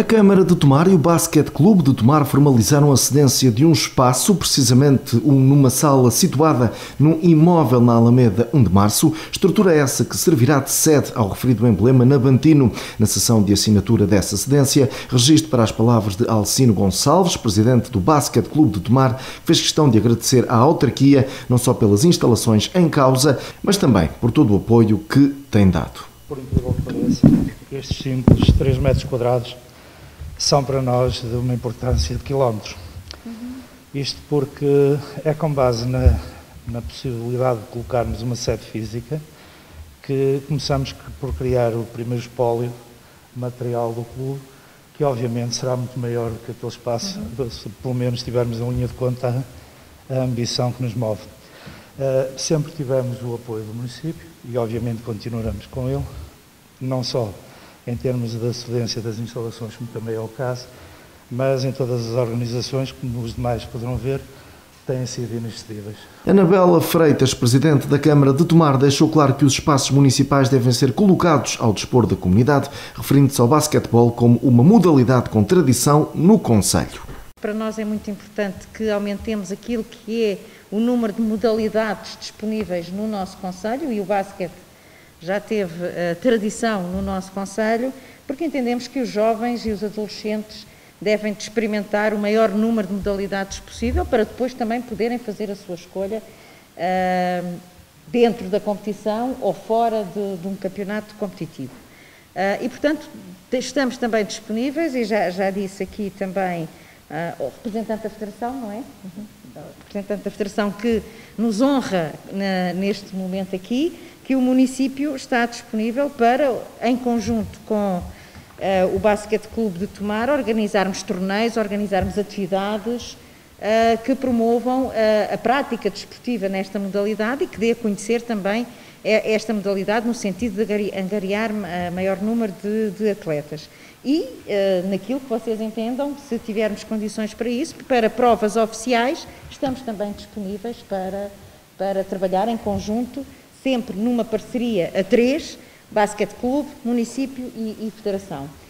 A Câmara de Tomar e o Basquete Clube de Tomar formalizaram a cedência de um espaço, precisamente numa sala situada num imóvel na Alameda 1 de Março, estrutura essa que servirá de sede ao referido emblema Navantino. Na sessão de assinatura dessa cedência, registro para as palavras de Alcino Gonçalves, presidente do Basquete Clube de Tomar, que fez questão de agradecer à autarquia não só pelas instalações em causa, mas também por todo o apoio que tem dado. Por incrível que pareça, estes simples 3 metros quadrados são para nós de uma importância de quilómetros. Isto porque é com base na possibilidade de colocarmos uma sede física que começamos por criar o primeiro espólio material do clube, que obviamente será muito maior do que aquele espaço, se pelo menos tivermos em linha de conta a ambição que nos move. Sempre tivemos o apoio do município e obviamente continuaremos com ele, não só em termos da cedência das instalações, como também é o caso, mas em todas as organizações, como os demais poderão ver, têm sido inexcedíveis. Anabela Freitas, presidente da Câmara de Tomar, deixou claro que os espaços municipais devem ser colocados ao dispor da comunidade, referindo-se ao basquetebol como uma modalidade com tradição no concelho. Para nós é muito importante que aumentemos aquilo que é o número de modalidades disponíveis no nosso concelho, e o basquete já teve tradição no nosso concelho, porque entendemos que os jovens e os adolescentes devem experimentar o maior número de modalidades possível para depois também poderem fazer a sua escolha dentro da competição ou fora de um campeonato competitivo. E, portanto, estamos também disponíveis, e já disse aqui também o representante da Federação, não é? O representante da Federação que nos honra neste momento aqui, que o município está disponível para, em conjunto com o Basquete Clube de Tomar, organizarmos torneios, organizarmos atividades que promovam a prática desportiva nesta modalidade e que dê a conhecer também esta modalidade no sentido de angariar maior número de atletas. E naquilo que vocês entendam, se tivermos condições para isso, para provas oficiais, estamos também disponíveis para trabalhar em conjunto, sempre numa parceria a 3, Basquete Clube, município e Federação.